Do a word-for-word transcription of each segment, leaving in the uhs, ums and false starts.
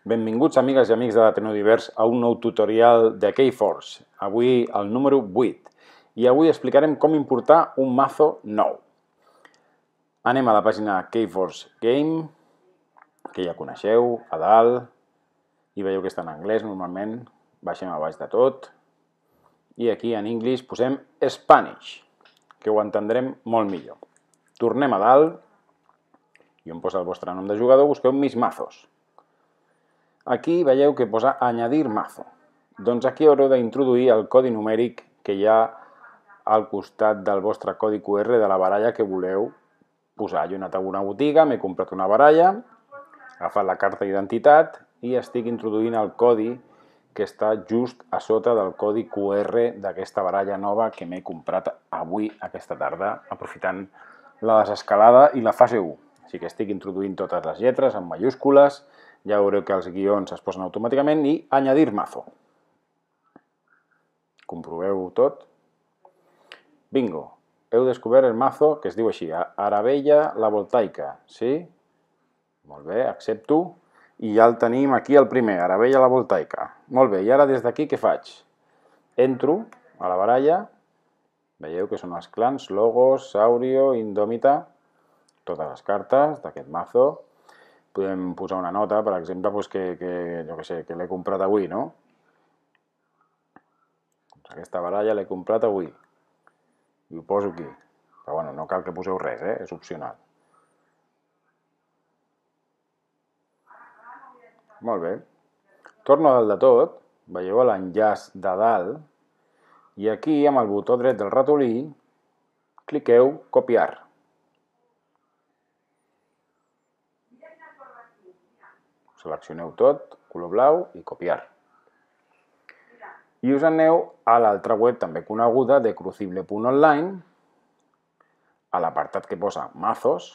Benvinguts, amigues i amics de l'Atenodivers, a un nou tutorial de Keyforce. Avui el número vuit. I avui explicarem com importar un mazo nou. Anem a la pàgina Keyforce Game, que ja coneixeu, a dalt, i veieu que està en anglès normalment. Baixem a baix de tot. I aquí en English posem Spanish, que ho entendrem molt millor. Tornem a dalt, i on posa el vostre nom de jugador, busqueu Mis mazos. Aquí veieu que posa añadir mazo. Doncs aquí haureu d'introduir el codi numèric que hi ha al costat del vostre codi Q R de la baralla que voleu posar. Jo he anat a una botiga, m'he comprat una baralla, he agafat la carta d'identitat i estic introduint el codi que està just a sota del codi Q R d'aquesta baralla nova que m'he comprat avui, aquesta tarda, aprofitant la desescalada i la fase u. Així que estic introduint totes les lletres en mayúscules, ja veureu que els guions es posen automàticament i añadir mazo. Comproveu tot. Bingo! Heu descobert el mazo que es diu així, Arabella la Voltaica, sí? Molt bé, accepto. I ja el tenim aquí el primer, Arabella la Voltaica. Molt bé, i ara des d'aquí què faig? Entro a la baralla, veieu que són els clans, Logos, Saurio, Indómita, totes les cartes d'aquest mazo. Podem posar una nota, per exemple, doncs que, que, jo que sé, que l'he comprat avui, no? Doncs aquesta baralla l'he comprat avui. I ho poso aquí. Però bueno, no cal que poseu res, eh? És opcional. Molt bé. Torno a dalt de tot. Veieu l'enllaç de dalt. I aquí, amb el botó dret del ratolí, cliqueu copiar. Seleccioneu tot, color blau i copiar. I us aneu a l'altra web també coneguda de crucible punt online, a l'apartat que posa mazos,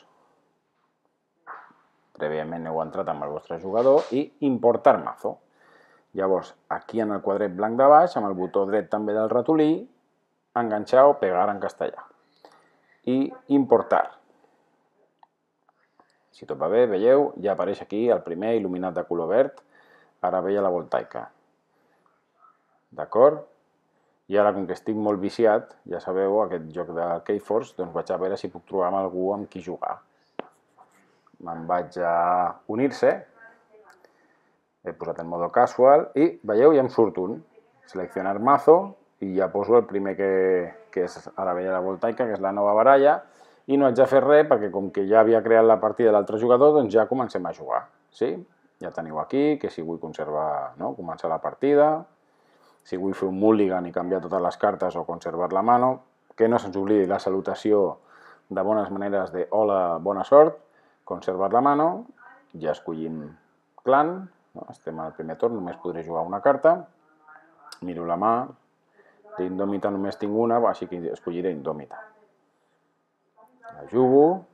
prèviament heu entrat amb el vostre jugador, i importar mazo. Llavors, aquí en el quadret blanc de baix, amb el botó dret també del ratolí, enganxar o pegar en castellà. I importar. Si tot va bé, veieu, ja apareix aquí el primer il·luminat de color verd, Arabella la Voltaica. D'acord? I ara, com que estic molt viciat, ja sabeu, aquest joc de Keyforce, doncs vaig a veure si puc trobar amb algú amb qui jugar. Me'n vaig a unir-se, he posat en modo casual i, veieu, ja em surt un. Seleccionar mazo i ja poso el primer que, que és Arabella la Voltaica, que és la nova baralla, i no haig de fer res perquè com que ja havia creat la partida de l'altre jugador, doncs ja comencem a jugar. Sí? Ja teniu aquí que si vull conservar, no? Començar la partida, si vull fer un mulligan i canviar totes les cartes o conservar la mano, que no se'ns oblidi la salutació de bones maneres de hola, bona sort, conservar la mano, ja escollim clan, no? Estem al primer torn, només podré jugar una carta, miro la mà, d'Indòmita només tinc una, així que escolliré Indòmita. La jugo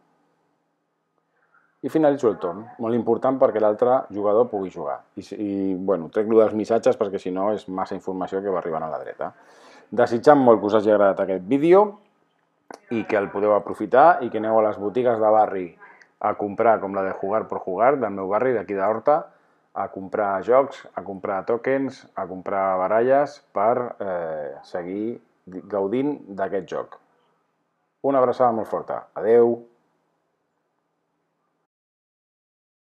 i finalitzo el torn. Molt important perquè l'altre jugador pugui jugar. I, i bueno, trec lo dels missatges perquè si no és massa informació que va arribant a la dreta. Desitjant molt que us hagi agradat aquest vídeo i que el podeu aprofitar i que aneu a les botigues de barri a comprar, com la de Jugar por Jugar, del meu barri, d'aquí d'Horta, a comprar jocs, a comprar tokens, a comprar baralles per eh, seguir gaudint d'aquest joc. Una abraçada molt forta. Adeu!